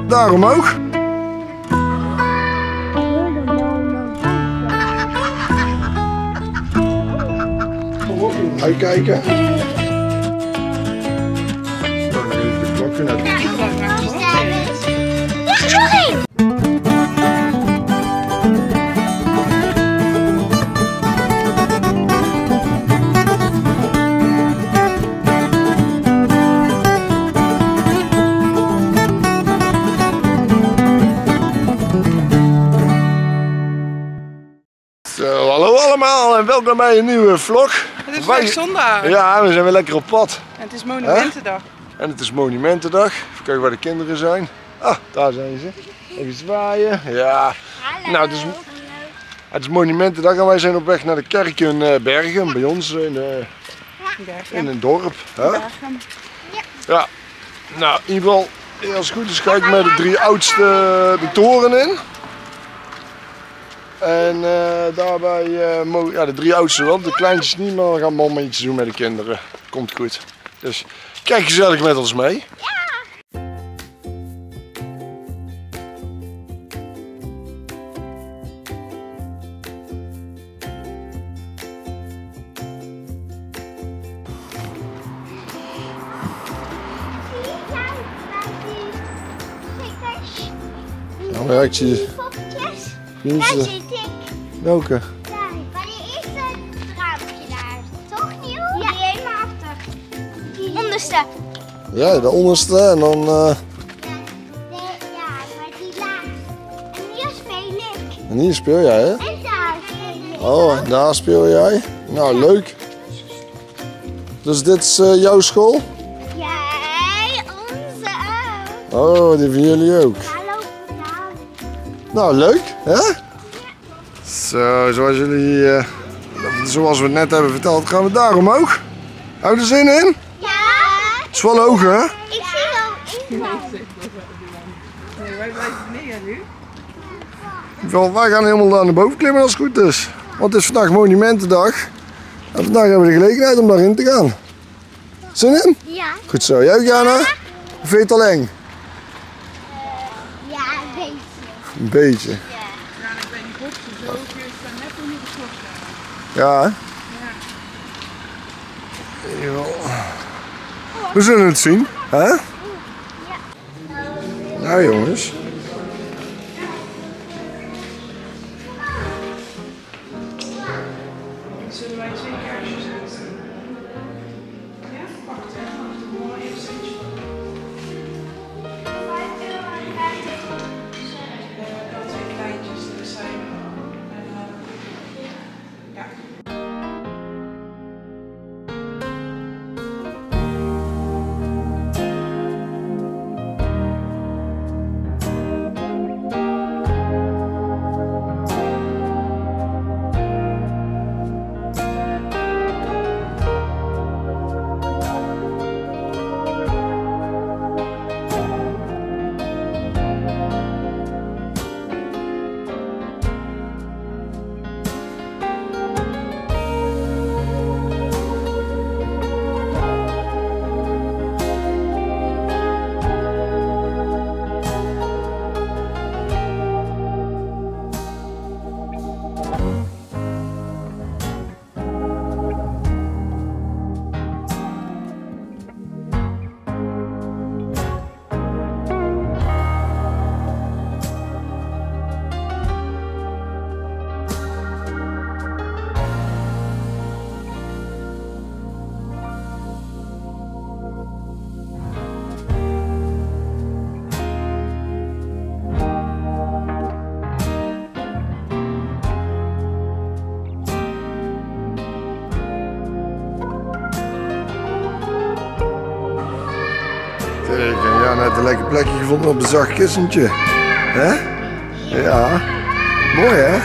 Daar omhoog. Uitkijken. Dan even de klok naar de... Zo, hallo allemaal en welkom bij een nieuwe vlog. Het is weer zondag. Ja, we zijn weer lekker op pad. En het is Monumentendag. En het is Monumentendag. Even kijken waar de kinderen zijn. Ah, daar zijn ze. Even zwaaien. Ja. Hallo. Nou, het is Monumentendag en wij zijn op weg naar de kerk in Bergen, bij ons in een dorp. Hè? Bergen. Ja. Nou, in ieder geval, als het goed is, ga ik met de drie oudste de toren in. En daarbij, ja, de drie oudste wel, de kleintjes niet, maar we gaan mama iets doen met de kinderen. Komt goed. Dus kijk gezellig met ons mee. Ja, maar ik zie... Daar zit ik. Welke? Daar. Maar die eerste raampje daar. Toch nieuw? Ja. Die helemaal achter. Die onderste. Ja, de onderste en dan... Ja, maar die laagste. En hier speel ik. En hier speel jij, hè? En daar speel ik. Oh, en daar speel jij? Nou, leuk. Dus dit is jouw school? Jij, onze ook. Oh, die van jullie ook. Daar lopen we dan. Nou, leuk, hè? Zo, zoals we het net hebben verteld, gaan we daar omhoog. Hou je er zin in? Ja. Het is wel hoog, hè? Ik zie wel invallen. Nee, wij blijven beneden nu. In ieder geval, wij gaan helemaal naar boven klimmen als het goed is. Want het is vandaag Monumentendag. En vandaag hebben we de gelegenheid om daarin te gaan. Zin in? Ja. Goed zo. Jij ook, Jana? Of vind je het al eng? Ja, een beetje. Een beetje. Ja, ik ben niet boksen, zo kun je staan net onder de klok staan. Ja, hè? Ja. We zullen het zien, hè? Nou jongens. Zullen wij 2 kaarsjes zetten? Ja, wacht even. Mooi even centje. Dat 2 kleintjes er zijn. Ja. Kijk, en ja, net een lekker plekje gevonden op een zacht kussentje. Hè? Ja. Mooi, hè?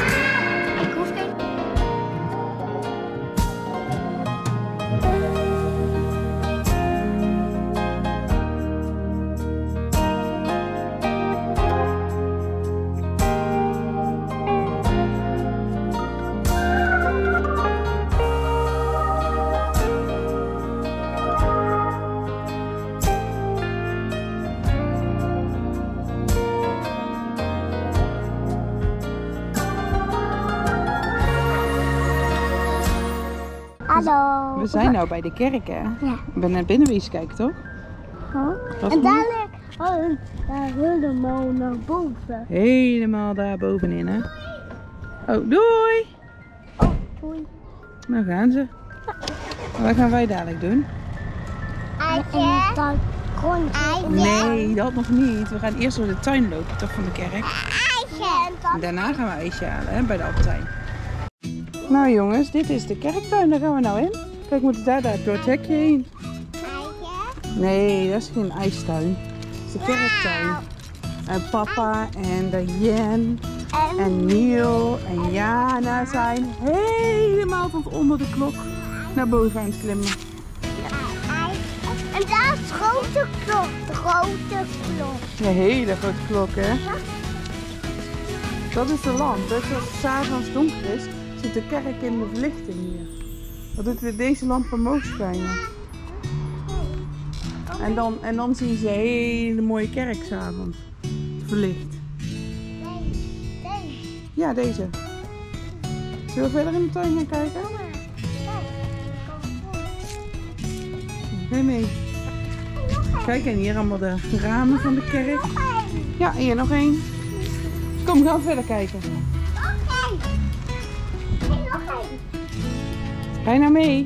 Hallo. We zijn nou bij de kerk, hè? Ja. Ik ben naar binnen wezen kijken, toch? Wat En voor- dadelijk daar helemaal naar boven. Helemaal daar bovenin, hè? Oh, doei! Oh, doei. Nou gaan ze. Wat gaan wij dadelijk doen? Eitje. Nee, dat nog niet. We gaan eerst door de tuin lopen, toch, van de kerk. Eitje. En daarna gaan we ijsje halen, hè, bij de Albertijn. Nou jongens, dit is de kerktuin. Daar gaan we nou in. Kijk, moeten daar door het hekje heen. Nee, dat is geen ijstuin. Dat is de kerktuin. En papa en Diane en Neil en Jana zijn helemaal tot onder de klok naar boven aan het klimmen. En daar is de grote klok. De grote klok. Een hele grote klok, hè? Dat is de lamp. Dus als het 's avonds donker is, zit de kerk in de verlichting hier. Dat doet weer deze lamp omhoog schijnen. En dan zien ze een hele mooie kerk 's avonds. Verlicht. Ja, deze. Zullen we verder in de tuin gaan kijken? Nee, nee. Kijk, en hier allemaal de ramen van de kerk. Ja, hier nog één. Kom, gaan we verder kijken. Ga je nou mee?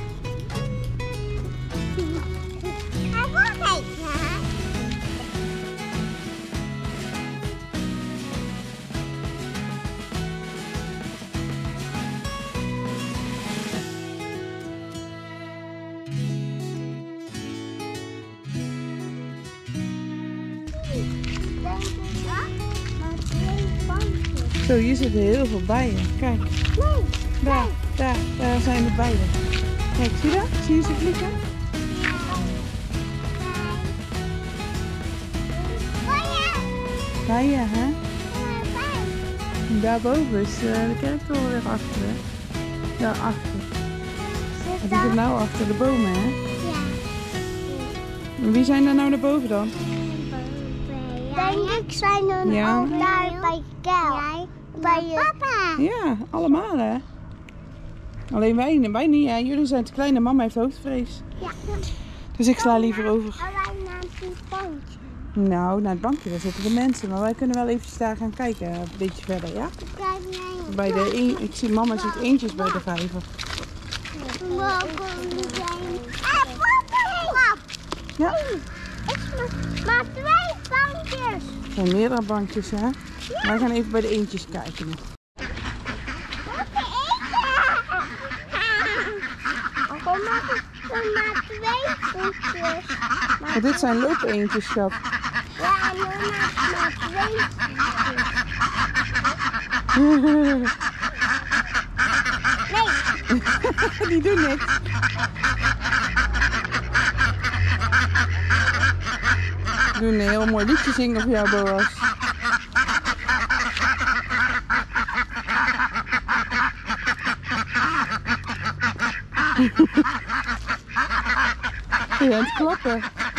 Zo, hier zitten heel veel bijen. Kijk, daar zijn de bijen. Kijk, zie je dat? Zie je ze vliegen? Bijen, hè? En daarboven is de kerktoren weer achter, hè? Daarachter. En die zit nou achter de bomen, hè? En wie zijn er nou naar boven dan? Denk ik zijn er ook daar bij Kel. Bij papa. Ja, allemaal, hè? Alleen wij niet, hè? Jullie zijn te klein en mama heeft hoofdvrees. Ja. Dus ik sla liever over. Alleen naar het bankje. Nou, naar het bankje, daar zitten de mensen. Maar wij kunnen wel eventjes daar gaan kijken, een beetje verder, ja? Bij de ik zie mama ziet eentjes bij de vijver. Ja. Maar 2 bankjes. Er zijn meerdere bankjes, hè? Wij gaan even bij de eentjes kijken nog. Maar 2 voetjes. Maar dit zijn loopeentjes, schat. Ja, en maar 2 voetjes. Nee. Die doen niks. Die doen een heel mooi liedje zingen voor jou, Boas. Je bent klappen.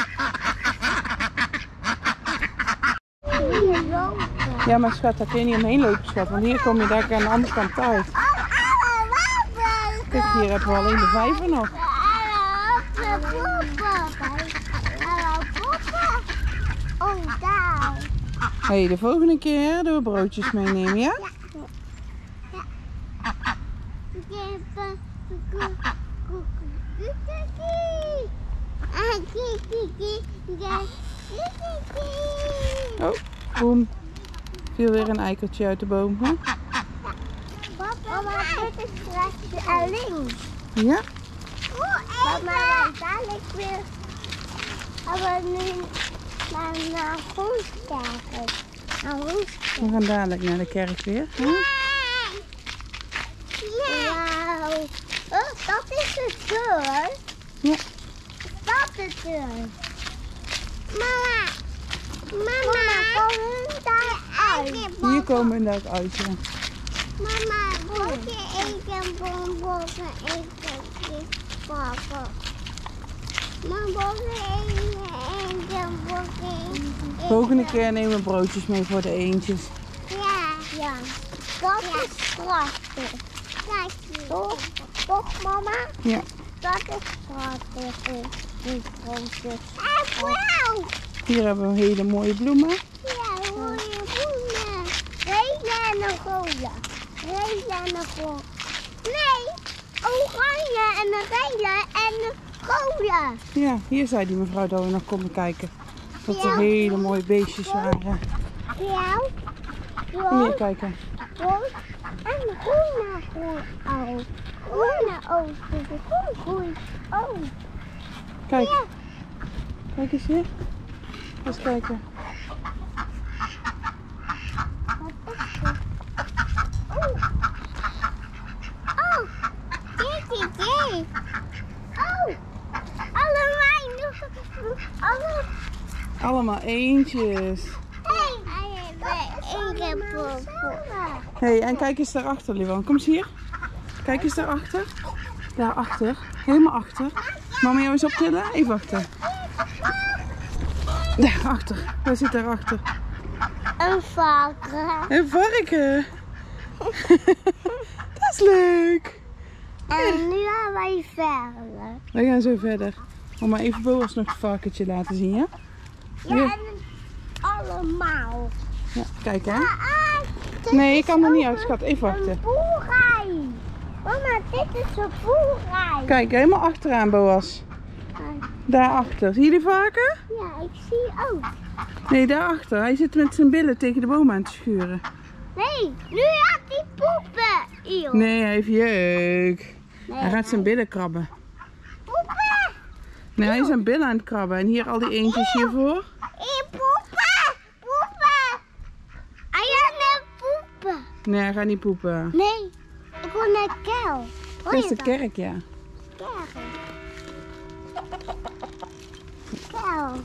Ja, maar schat, daar kun je niet omheen lopen, schat. Want hier kom je daar aan de andere kant uit. Kijk, hier hebben we alleen de vijver nog. Oh, daar. Hé, de volgende keer doen we broodjes meenemen, ja? Oh, boem. Viel weer een eikeltje uit de boom, hè? Mama, dit is rechts en links. Ja? Maar dadelijk weer gaan we nu naar Goes kijken. We gaan dadelijk naar de kerk weer, hè? Wauw. Oh, dat is de deur. Ja. Dat is de deur. Mama, komen we daaruit? Hier komen we inderdaad uit, ja. Mama, moet je eten bonbons eten pakken? Mama, eten bonbons. Volgende keer nemen we broodjes mee voor de eendjes. Ja. Dat is prachtig. Kijk, toch? Toch, mama? Ja. Dat is prachtig. Die grote. Wauw! Hier hebben we hele mooie bloemen. Ja, mooie bloemen. Gele en een gele. Gele en een gele. Nee, oranje en een gele en een gele. Ja, hier zei die mevrouw dat we nog konden kijken. Dat er hele mooie beestjes waren. Ja. Hier kijken. Rood en groene oog. Groene oog. Groen oog. Kijk. Ja. Kijk eens hier. Eens kijken. Oh, dit idee. Oh, Allemaal eentjes. Hé, en kijk eens daarachter, Liwan. Kom eens hier. Kijk eens daarachter. Daarachter. Helemaal achter. Mama jou eens optillen? Even wachten. Daarachter. Waar zit daarachter? Een varken. Een varken. Dat is leuk. En nu gaan wij verder. Wij gaan zo verder. Mama, even Boas nog het varkentje laten zien, ja? Ja, en allemaal. Ja, kijk hè. Nee, ik kan er niet uit, schat. Even wachten. Een boerrij. Mama, dit is een boerrij. Kijk, helemaal achteraan, Boas. Daarachter. Zie je die varken? Ja, ik zie ook. Nee, daarachter. Hij zit met zijn billen tegen de boom aan te schuren. Nee, nu gaat hij poepen. Eeuw. Nee, hij heeft jeuk. Nee, Hij gaat zijn billen krabben. poepen. Nee, hij is zijn billen aan het krabben. En hier al die eentjes hiervoor. Poepen. Poepen. Hij gaat net poepen. Nee, hij gaat niet poepen. Nee, ik wil naar kel. Dat is de kerk, ja. Kel.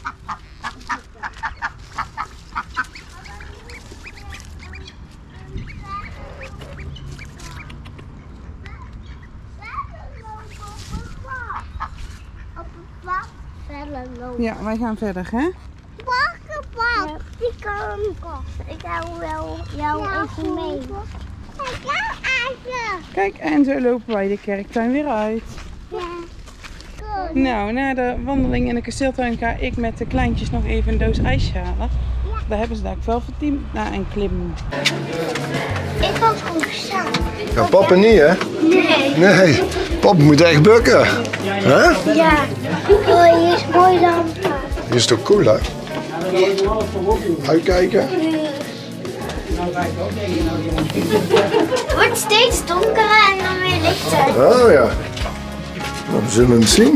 Op het pad verder lopen. Ja, wij gaan verder, hè? Wacht, die kan. Ik hou wel jou even mee. Ik ga even. Kijk, en zo lopen wij de kerktuin weer uit. Ja. Goed. Nou, na de wandeling in de kasteeltuin ga ik met de kleintjes nog even een doos ijs halen. Daar hebben ze daar wel voor 10 en klimmen. Ik was goed staan. Ja, papa niet, hè? Nee. Nee, papa moet echt bukken. Hè? Ja. Oh, hier is mooi dan. Dit is toch cool, hè? Uitkijken. Het wordt steeds donkerder en dan weer lichter. Oh ja. Nou, we zullen het zien.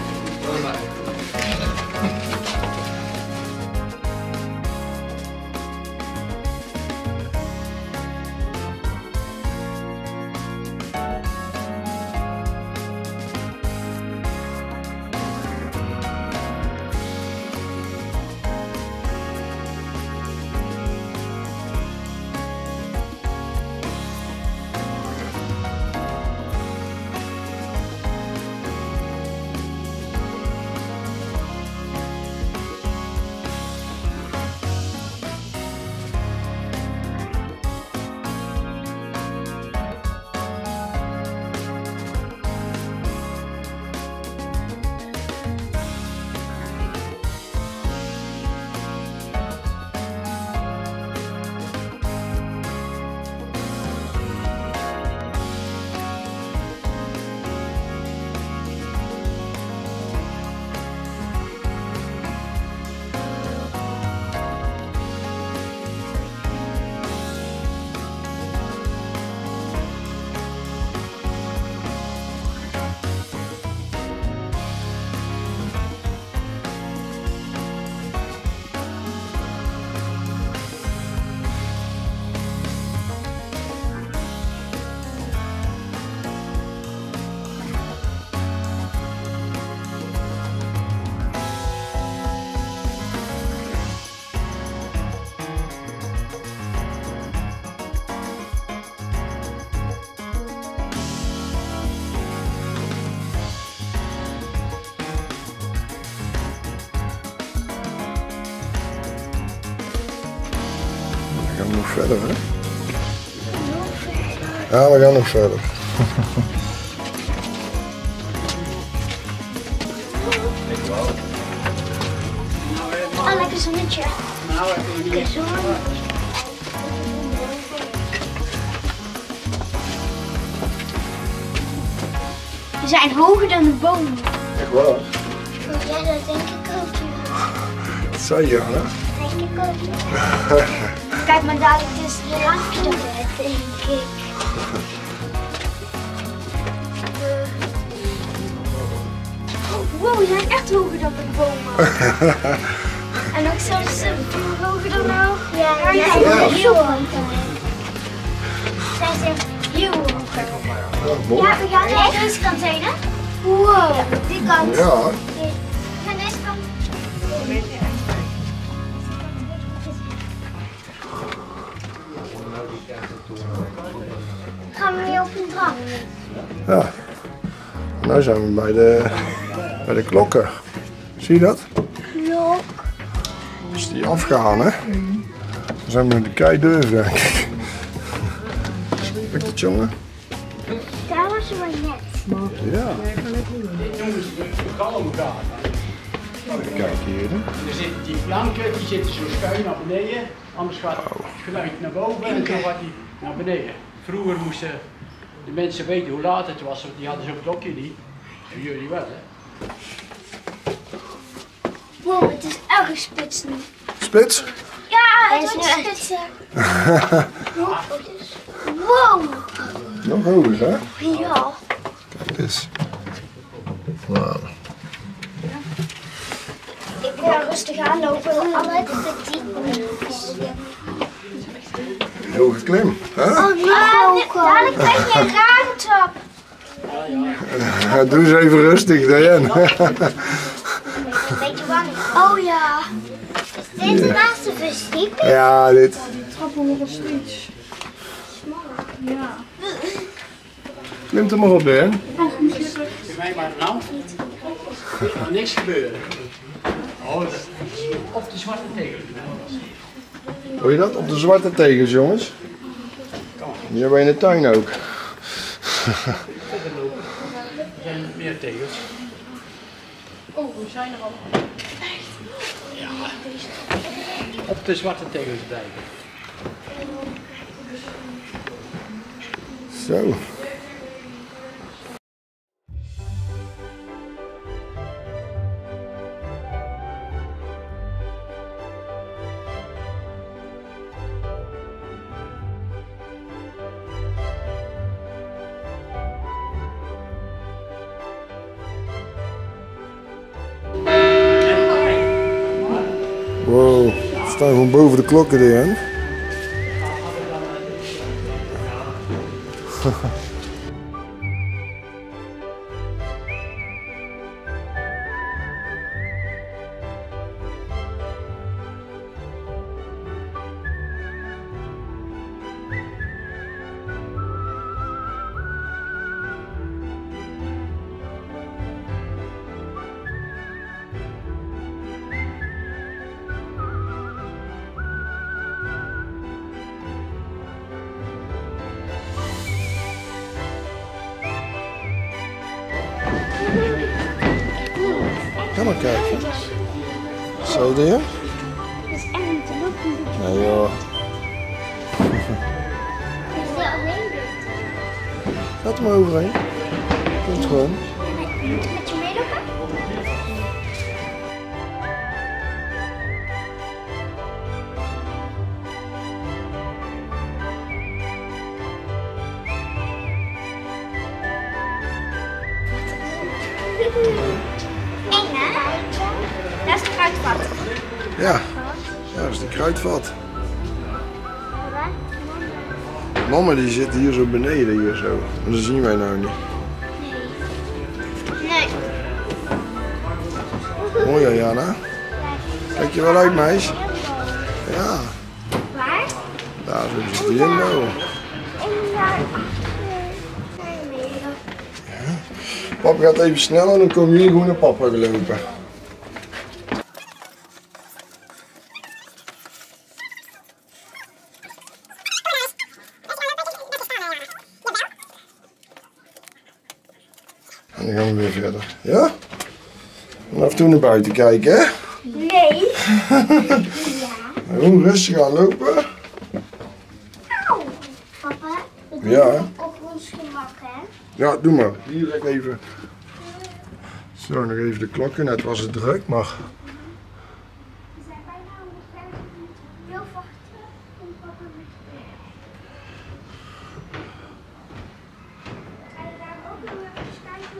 We gaan nog verder, hè? Ja, we gaan nog verder. zonnetje. Nou, heb je De niet. zon. We zijn hoger dan de bomen. Echt waar? Ja, dat denk ik ook. Dat zei je, hè? Denk ik ook. Kijk maar dadelijk tussen de lampjes door, denk ik. Wow, we zijn echt hoger dan de bomen. En ook zelfs hoger dan nou. Ja, heel hoog. Zij zijn heel hoog. Mooi. Ja, we gaan naar deze kant heen, hè? Wow, die kant. Ja. We gaan deze kant. Gaan we weer op een trap? Ja. Nu zijn we bij de klokken. Zie je dat? Klok. Is die afgegaan, hè? Dan zijn we met de kei durf, denk ik. Kijk dat, jongen. Daar was ze maar net. Ja. Jongens, we vergallen elkaar. Kijk hier, hè? Er zitten die planken, die zitten zo schuin naar beneden. Anders gaat het geluid naar boven en zo gaat die naar beneden. Vroeger moesten de mensen weten hoe laat het was, want die hadden zo'n klokje niet. En jullie wel, hè? Wow, het is erg spits nu. Spits? Ja, het wordt spitser. Wow. Nog hoger, hè? Ja. Kijk eens. Nou. Ik ga rustig aanlopen. Alle diep. Hoge klim, hè? Oh, dadelijk krijg je een rare trap. Doe eens even rustig, Diane. Oh ja. Is dit de laatste verdieping? Ja, dit. Trappen nog steeds. Ja. Klimt er maar op, Diane. Bij mij maar een hand. Er kan niks gebeuren. Oh, op de zwarte tegel. Hoor je dat? Op de zwarte tegels, jongens. Die hebben we in de tuin ook. Verder lopen. Er zijn meer tegels. Oh, we zijn er al. Ja. Op de zwarte tegels blijven. Zo. Wow, we staan gewoon boven de klokken, Diane. Ga maar kijken. Zo, Diane? Dat is echt niet te lopen. Nee, joh. Is dit alleen? Gaat er maar overheen. Komt gewoon. Moet ik met je meelopen? Eng, hè? Dat is het kruidvat. Ja, dat is de kruidvat. Mama die zit hier zo beneden, hier zo. En dat zien wij nou niet. Nee. Mooi, Jana. Kijk je wel uit, meisje? Ja, Waar? daar zit die in nou. En daar Papa gaat even sneller en dan komen jullie gewoon naar papa gelopen. En dan gaan we weer verder. Ja? En af en toe naar buiten kijken, hè? Nee. Gewoon rustig aan lopen. Auw. Papa, dat doen Ja. we op ons gemak, hè? Ja, doe maar. Hier leg ik even. Zo, nog even de klokken. Net was het druk, maar... We zijn bijna aan de vijf. Heel wachten. En papa met ga je daar ook nog even kijken?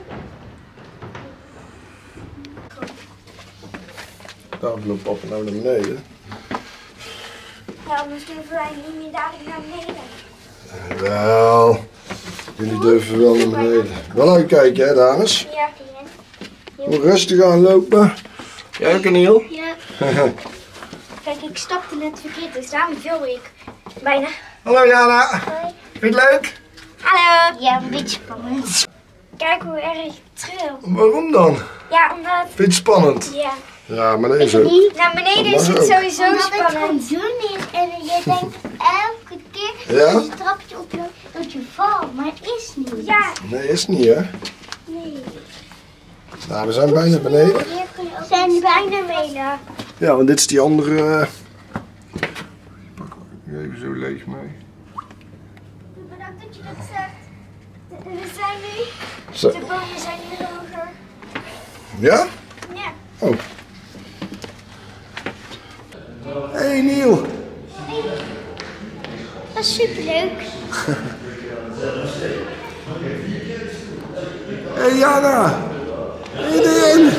Daarom loopt papa nou naar beneden. Ja, anders durven wij niet meer dadelijk naar beneden. Wel, jullie durven wel naar beneden. Wel uitkijken hè, dames. Ja, Gewoon rustig aan lopen. Jij ook, Aniel? ja. Kijk, ik stapte net verkeerd, dus daarom viel ik. Bijna. Hallo Jana, Hoi. vind je het leuk? Hallo. Ja, een beetje spannend. Kijk hoe erg ik tril. Waarom dan? Ja, omdat... Vind je het spannend? Ja. Ja, maar dat is ook. Naar beneden Dat is mag het ook. sowieso spannend. Omdat het gewoon dun is en je denkt elke keer Ja? als je een trapje op dat je valt, maar het is niet. Ja. Nee, is niet hè. Nee. Nou, we zijn bijna beneden. We zijn bijna beneden. Ja, want dit is die andere... Pak even zo leeg mee. Bedankt dat je dat zegt. We zijn nu... Zo. De bomen zijn nu hoger. Ja? Ja. Oh. Hey Niel. Dat is superleuk. Hey Jana. Iedereen.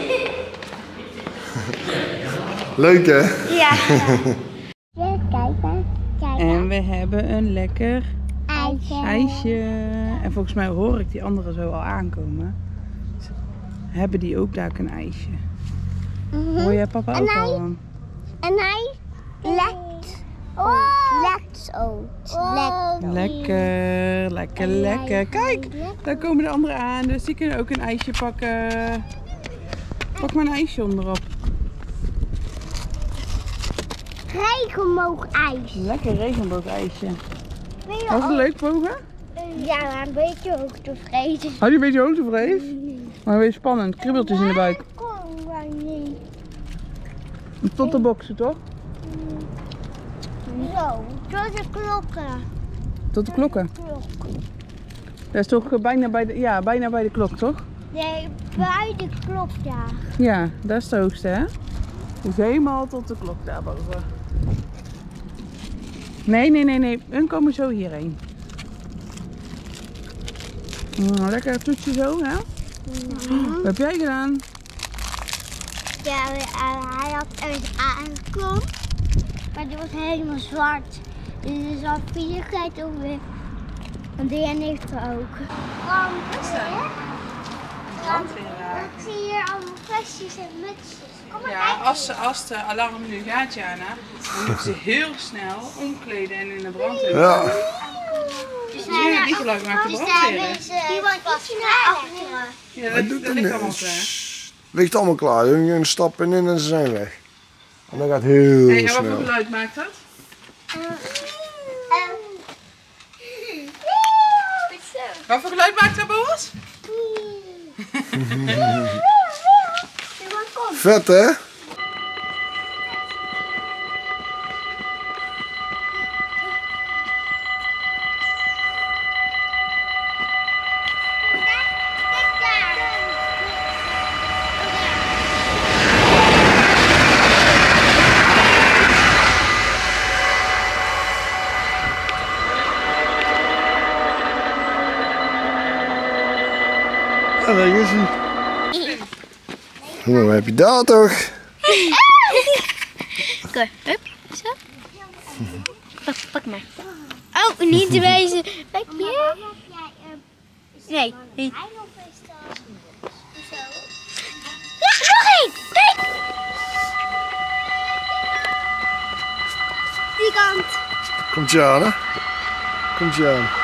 Leuk hè? Ja. Ja, kijk maar. Kijk En we hebben een lekker ijsje. ijsje. En volgens mij hoor ik die anderen zo al aankomen. Hebben die ook daar een ijsje? Hoor jij papa En ook hij- al? En hij lekt. Lekt zo. Lekker, lekker, lekker. Kijk, daar komen de anderen aan. Dus die kunnen ook een ijsje pakken. Pak maar een ijsje onderop. Regenboogijs. Lekker regenboogijsje. Ben je Was het ook- leuk, boven? Ja, maar een beetje hoogtevrees. Had je een beetje hoogtevrees? Maar weer spannend. Kribbeltjes in de buik. Kom maar niet. Tot de boksen, toch? Zo, tot de klokken. Tot de klokken. Dat is toch bijna bij de, ja, bijna bij de klok, toch? Nee, bij de klok daar. Ja, dat is het hoogste, hè? Dus helemaal tot de klok daarboven. Nee, nee, nee, nee. Hun komen zo hierheen. Lekker toetje zo, hè? Wat heb jij gedaan? Ja, hij had ergens aangekomen. Maar die was helemaal zwart. Dus er is al viezigheid over. Want die heeft er ook. Wat is dat? Ik zie hier allemaal vestjes en mutsjes. Kom maar Ja, kijken. als de alarm nu gaat, Jana, dan moet ze heel snel omkleden en in de brandweer. Ja. Ja, die geluid maakt de brandweer. Die wordt ietsje naar achteren. Ja, Hij dat, doet dat het ligt allemaal niet. klaar. Ligt allemaal klaar. Hun stappen in en ze zijn weg. En dat gaat heel Hey, en wat voor snel. geluid maakt dat? Wat voor geluid maakt dat, Boris? Vet hè? Ja, daar is hij. Nou, heb je daar toch? Oké, hup, zo. Pak maar. Oh, niet te wijzen. Kijk hier. Nee, niet. Ja, nog één. Kijk. Die kant. Komt je aan hè? Komt je aan.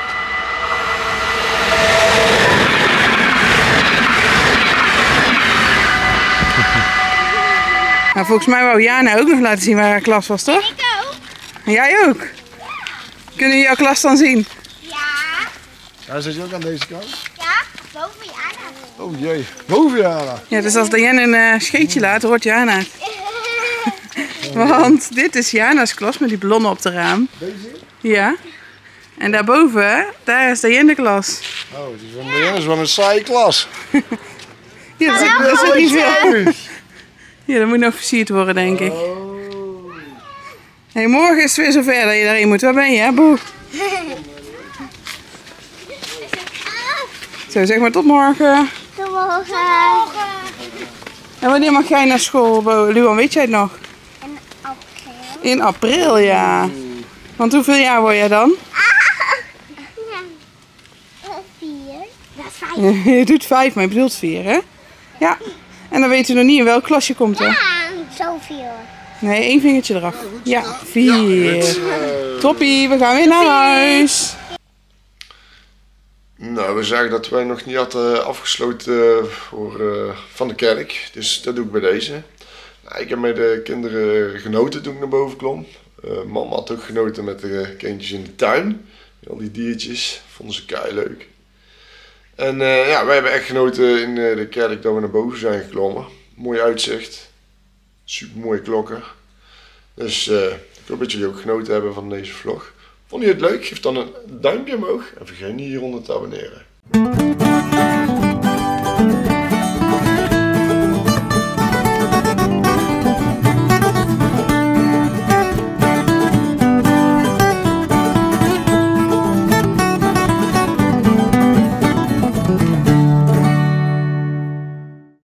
Nou, volgens mij wou Jana ook nog laten zien waar haar klas was, toch? Ik ook. En jij ook. Kunnen we jouw klas dan zien? Ja. Ja, zit je ook aan deze kant? Ja, boven Jana. Oh jee, boven Jana. Ja, dus als Diane een scheetje laat, hoort Jana het. Want dit is Jana's klas met die ballonnen op de raam. Deze? Ja. En daarboven, daar is de klas. Oh, die is wel een saaie klas. Ja, dat is niet veel. Ja, dat moet nog versierd worden, denk ik. Hey, morgen is het weer zover dat je daarheen moet. Waar ben je, hè, Boe? Zo, zeg maar tot morgen. Tot morgen. En wanneer mag jij naar school, Luan? Weet jij het nog? In april. In april, ja. Want hoeveel jaar word jij dan? 4. Dat is 5. Je doet 5, maar je bedoelt 4, hè? Ja. En dan weten we nog niet in welk klas je komt, hè? Ja, zoveel. Nee, 1 vingertje eraf. Ja, 4. Toppie, we gaan weer naar huis. Nou, we zagen dat wij nog niet hadden afgesloten van de kerk. Dus dat doe ik bij deze. Nou, ik heb met de kinderen genoten toen ik naar boven klom. Mama had ook genoten met de kindjes in de tuin. Al die diertjes. Vonden ze keileuk. En ja, wij hebben echt genoten in de kerk dat we naar boven zijn geklommen. Mooi uitzicht. Super mooie klokken. Dus ik hoop dat jullie ook genoten hebben van deze vlog. Vond je het leuk? Geef dan een duimpje omhoog en vergeet niet hieronder te abonneren.